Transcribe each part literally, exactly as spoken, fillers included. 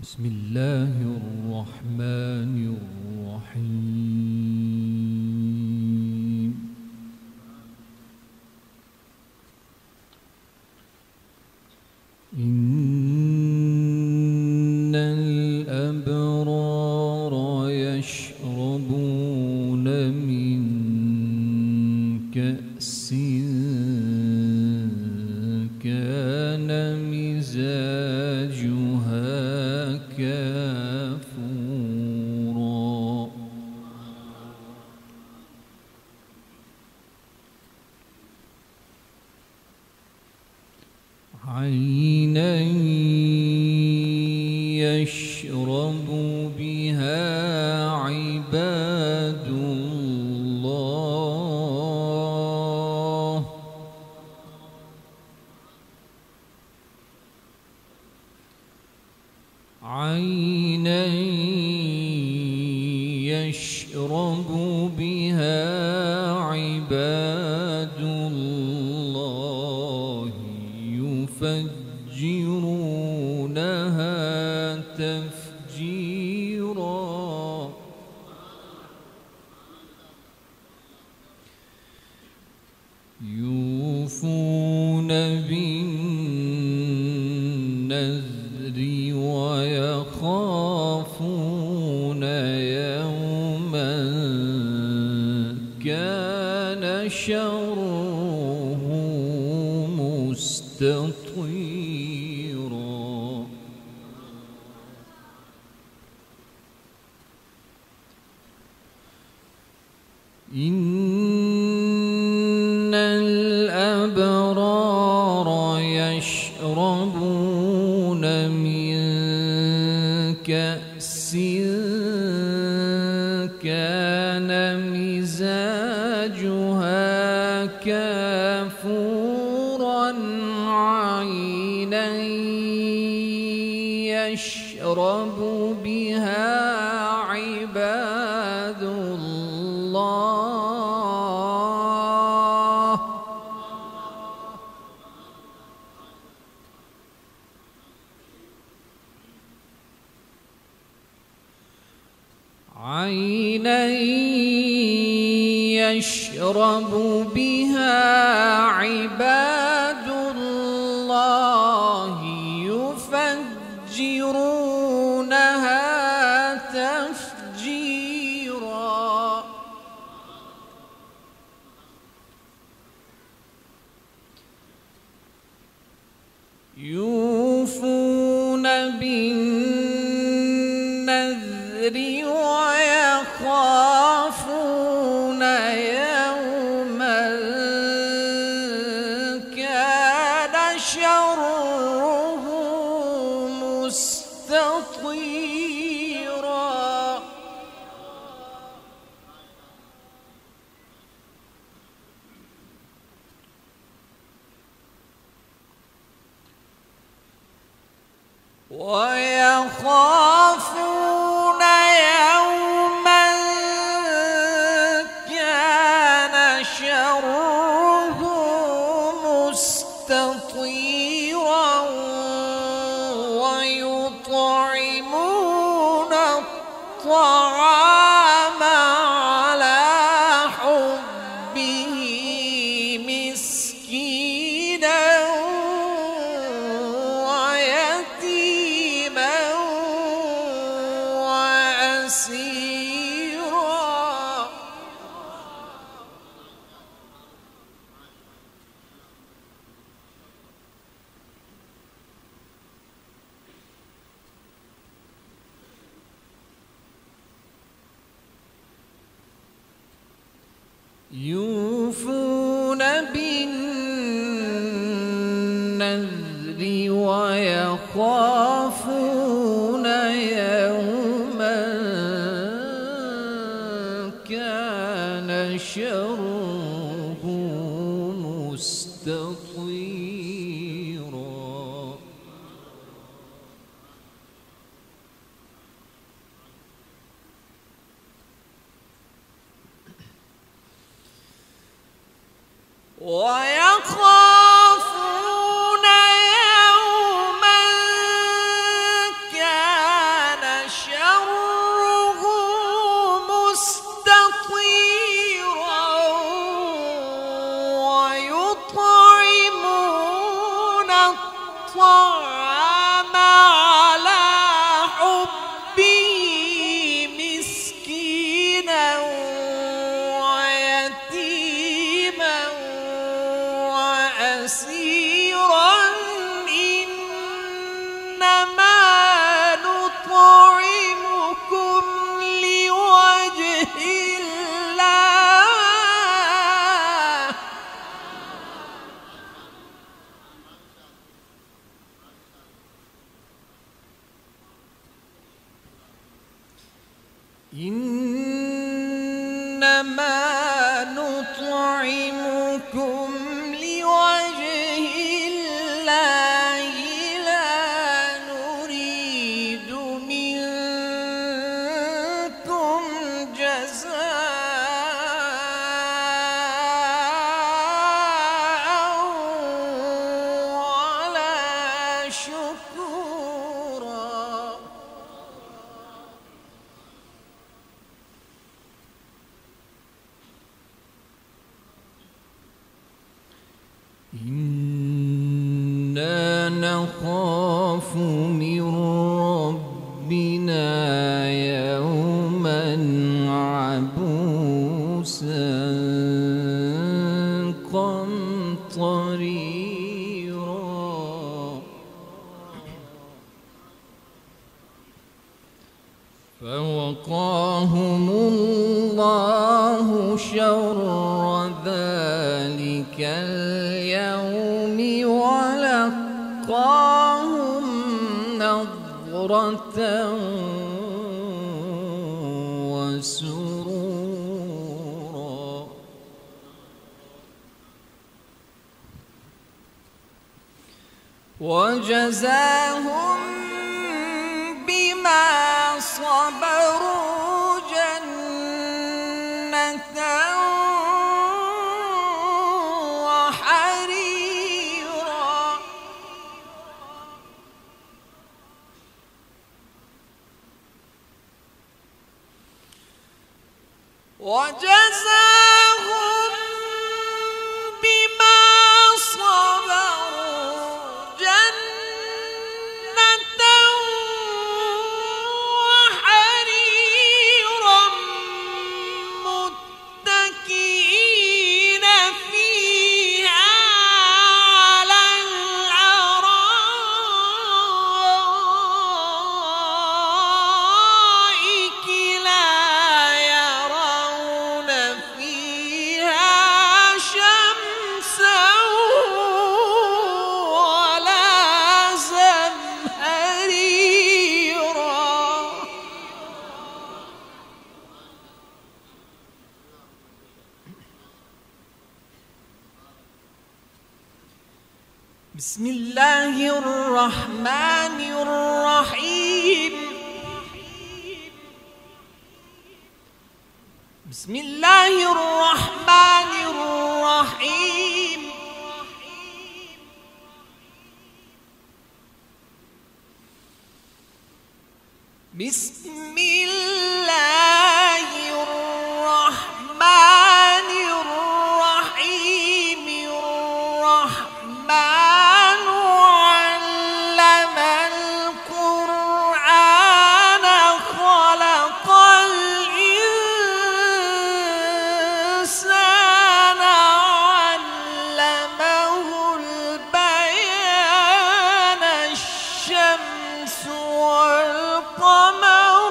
بسم الله الرحمن الرحيم. إن الأبرار يشربون من كأس كان مزاجها كافورا عينا يشرب بها عباد الله عينا يشرب بها عباد الله يفجرونها تفجيرا يوفون بالنذر ويخافون يوما كان شره مستطيرا إن الأبرار يشربون من كأس كان مزاجها كافورا عينا يشرب بها عباد الله عينا يشرب بها عباد الله يفجرونها تفجيرا يوفون بالنذر ويخافون يوما كان شره مستطيرا ويخافون يوما كان شره مستطيرا ويطعمون الطعام على حبه مسكينا ويتيما وأسيرا يوفون بالنذر ويخافون يوما كان شره مستطيرا ويخافون يوما كان كثيرا إنما نطعمكم لوجه الله إنما نطعمكم لوجه الله لا نريد منكم جزاء ولا شكورا إنا نخاف من ربنا يوما عبوسا قمطريرا فوقاهم الله شر ذلك اليوم ولقاهم نضرة وسرورا وجزاهم بما صبروا جنة وحريرا وجزاهم بما صبروا جنة وحريرا متكئين فيها على الأرائك لا يرون فيها شمسا ولا زمهريرا بسم الله الرحمن الرحيم بسم الله الرحمن الرحيم بسم الله الرحمن الرحيم الرحمن علم القرآن خلق الإنسان علمه البيان الشمس والقمر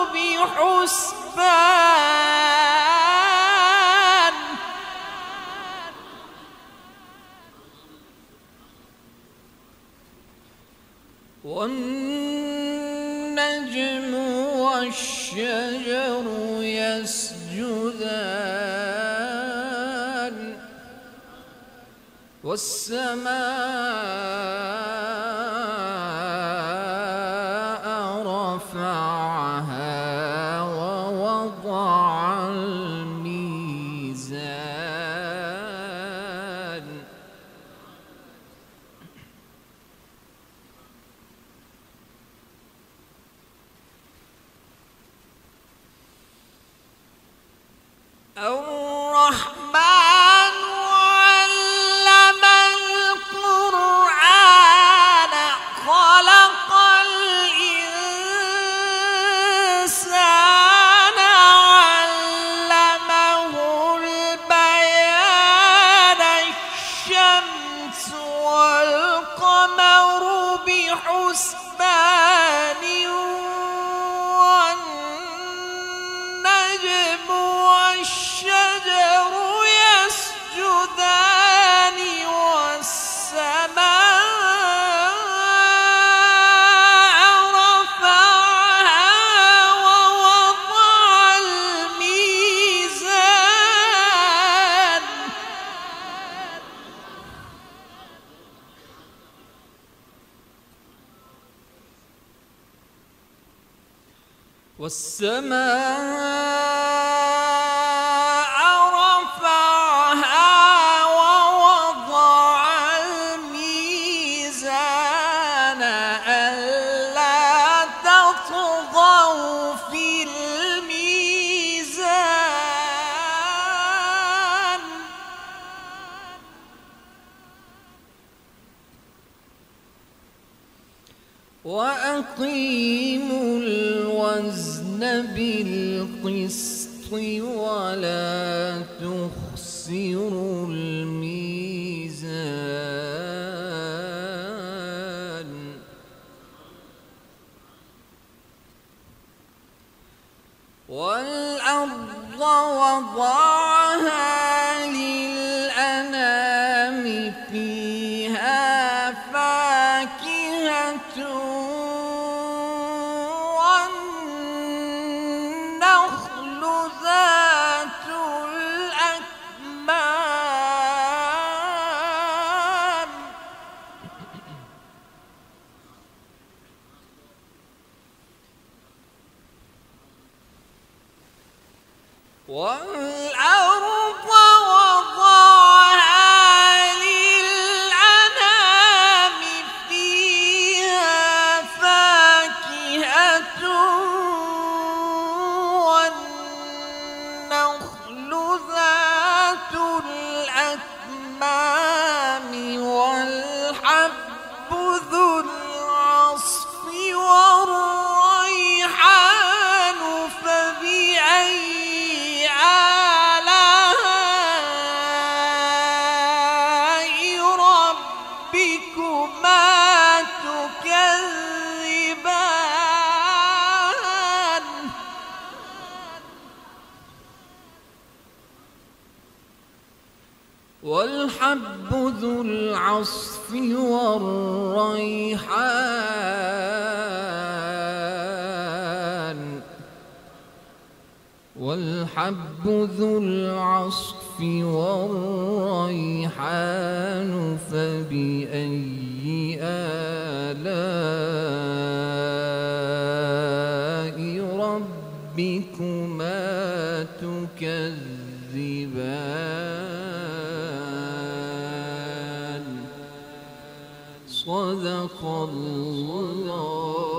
بحسبان والنجم والشجر يسجدان والسماء رفعها ووضع الميزان الرحمن علم القرآن خلق الإنسان علمه البيان الشمس والقمر بحسبان والنجم والشجر يسجدان والسماء رفعها ووضع الميزان والسماء رفعها ووضع الميزان ألا تطغوا في الميزان وأقيموا الوزن بالقسط ولا تخسروا الميزان والأرض وضعها للأنام فيها فاكهة والنخل ذات الأكمام والأرض وضعها للأنام فيها فاكهة والنخل ذات الأكمام والحب ذو العصف والريحان فبأي آلاء ربكما تكذبان والحب ذو العصف والريحان والحب ذو العصف والريحان فبأي آلاء ربكما تكذبان صدق الله